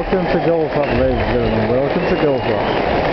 Welcome to Golf Up, ladies and gentlemen. Welcome to Golf Up.